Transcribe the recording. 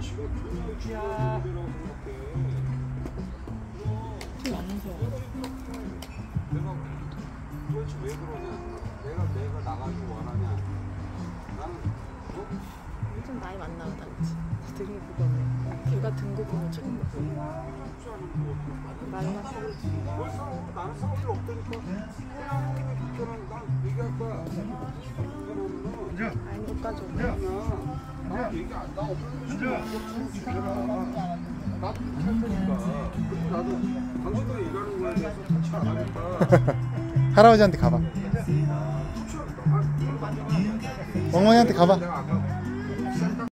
내가 도대체 왜 그러냐? 내가 나가기 원하냐? 나는 좀 나이 많나 보다, 그치? 등급이 없네. 걔가 등급으로 처음 봐. 많이 났어. 벌써 나는 싸울 일 없다니까. 그냥 형님이 난 얘기할 거야. 아니, 못 가져. 나 얘기 안 나 나도 못할 테니까. 그리고 나도 당신들이 얘기하는 거에 대해서 같이 안 하니까. 할아버지한테 가봐. 멍멍이한테 가봐.